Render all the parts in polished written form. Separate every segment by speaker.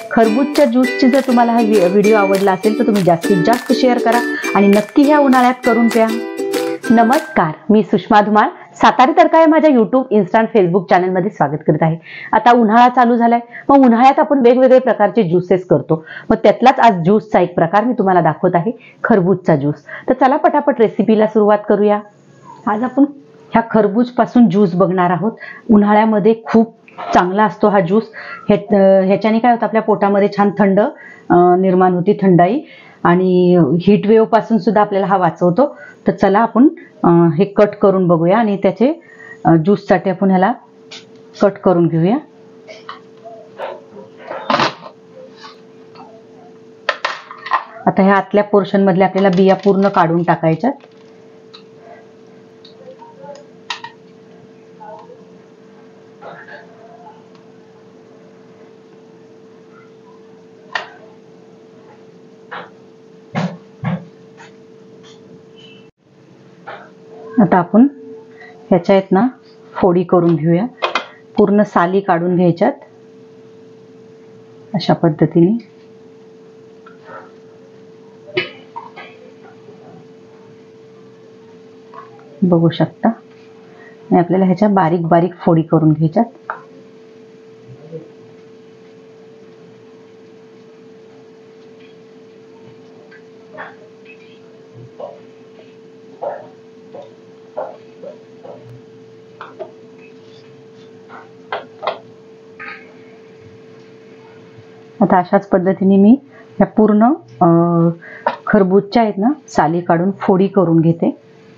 Speaker 1: खरबूजच्या ज्यूसची जर तुम्हाला हा व्हिडिओ आवडला असेल तर तुम्ही जास्तीत जास्त शेअर करा आणि नक्की ह्या उन्हाळ्यात करून प्या। नमस्कार, मी सुषमा धुमाळ सातारी तडका या माझ्या YouTube, Insta आणि Facebook चॅनलमध्ये स्वागत करत आहे। आता उन्हाळा चालू झालाय, मग उन्हाळ्यात आपण वेगवेगळे प्रकारचे ज्यूसेस करतो। मग त्यातलाच आज ज्यूसचा एक प्रकार मी तुम्हाला दाखवत आहे, खरबूजचा ज्यूस। तर चला पटापट रेसिपीला सुरुवात करूया। आज आपण ह्या खरबूज पासून ज्यूस बघणार आहोत। उन्हाळ्यामध्ये खूप चांगला असतो हा ज्यूस। ह्याच्याने काय होतं, आपल्या पोटामध्ये छान थंड निर्माण होती, थंडाई, आणि हीट वेव्ह पासून सुद्धा आपल्याला हा वाचवतो। तर चला आपण हे कट करून बघूया आणि त्याचे ज्यूससाठी आपण ह्याला कट करून घेऊया। आता ह्या आतल्या पोर्शन मधले आपल्याला बिया पूर्ण काढून टाकायच्या। आता आपण ह्याच्या आहेत ना फोडी करून घेऊया, पूर्ण साली काढून घ्यायच्यात अशा पद्धतीने। बघू शकता, आणि आपल्याला ह्याच्या बारीक बारीक फोडी करून घ्यायच्यात। आता अशाच पद्धतीने मी ह्या पूर्ण खरबूजच्या आहेत ना साली काढून फोडी करून घेते।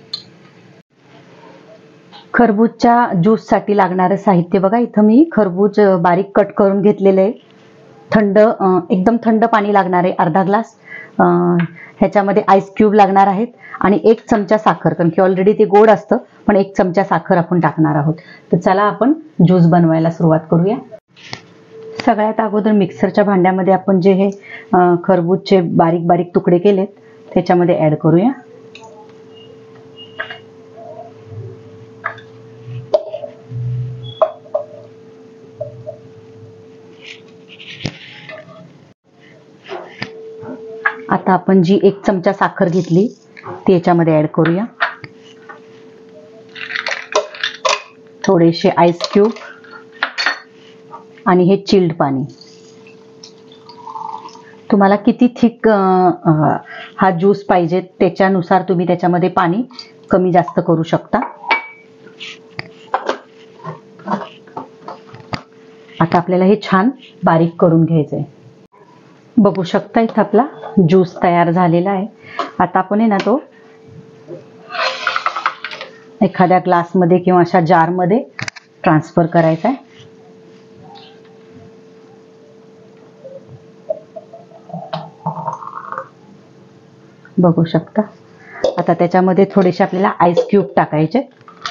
Speaker 1: खरबूजच्या ज्यूस साठी लागणारे साहित्य बघा, इथं मी खरबूज बारीक कट करून घेतलेले आहे। थंड एकदम थंड पाणी लागणार आहे, अर्धा ग्लास। ह्याच्यामध्ये आईस क्यूब लागणार आहेत आणि 1 चमचा साखर, कारण की ऑलरेडी ते गोड असतं, पण 1 चमचा साखर आपण टाकणार आहोत। तर चला आपण ज्यूस बनवायला सुरुवात करूया। सगळ्यात अगोदर मिक्सरच्या भांड्यामध्ये आपण जे हे खरबूजचे बारीक बारीक तुकडे केलेत त्याच्यामध्ये ऍड करूया। आता आपण जी 1 चमचा साखर घेतली ती याच्यामध्ये ऍड करूया। थोडेसे आईस क्यूब आणि हे चिल्ड पाणी। तुम्हाला किती थिक हा ज्यूस पाहिजे त्याच्यानुसार तुम्ही त्याच्यामध्ये पाणी कमी जास्त करू शकता। आता आपल्याला हे छान बारीक करून घ्यायचंय। बघू शकता इथं आपला ज्यूस तयार झालेला आहे। आता आपण आहे ना तो एखाद्या ग्लासमध्ये किंवा अशा जारमध्ये ट्रान्सफर करायचा आहे। बघू शकता, आता त्याच्यामध्ये थोडेसे आपल्याला आईस क्यूब टाकायचे।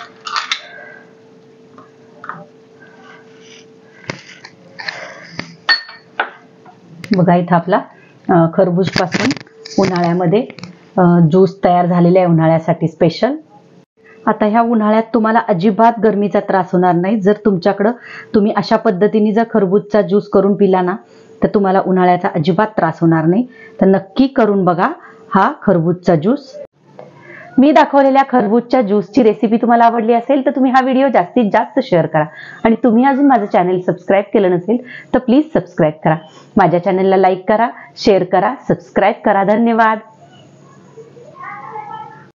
Speaker 1: बघा इथं आपला खरबूज पासून उन्हाळ्यामध्ये ज्यूस तयार झालेला आहे, उन्हाळ्यासाठी स्पेशल। आता ह्या उन्हाळ्यात तुम्हाला अजिबात गरमीचा त्रास होणार नाही जर तुमच्याकडे तुम्ही अशा पद्धतीने जर खरबूजचा ज्यूस करून पिला ना, तर तुम्हाला उन्हाळ्याचा अजिबात त्रास होणार नाही। तर नक्की करून बघा हा खरबूजचा ज्यूस। मी दाखवलेल्या खरबूजच्या ज्यूसची रेसिपी तुम्हाला आवडली असेल तर तुम्ही हा व्हिडिओ जास्तीत जास्त शेअर करा, आणि तुम्ही अजून माझं चॅनल सबस्क्राईब केलं नसेल तर प्लीज सबस्क्राईब करा। माझ्या चॅनलला लाईक करा, शेअर करा, सबस्क्राईब करा। धन्यवाद।